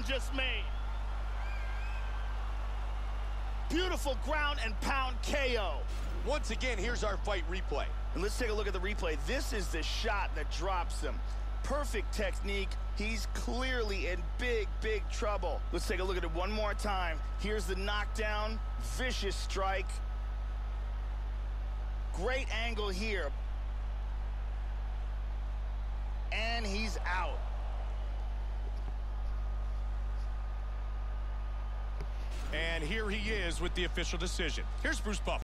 just made. Beautiful ground and pound KO. Once again, here's our fight replay. And let's take a look at the replay. This is the shot that drops him. Perfect technique. He's clearly in big, big trouble. Let's take a look at it one more time. Here's the knockdown. Vicious strike. Great angle here. And he's out. And here he is with the official decision. Here's Bruce Buffer.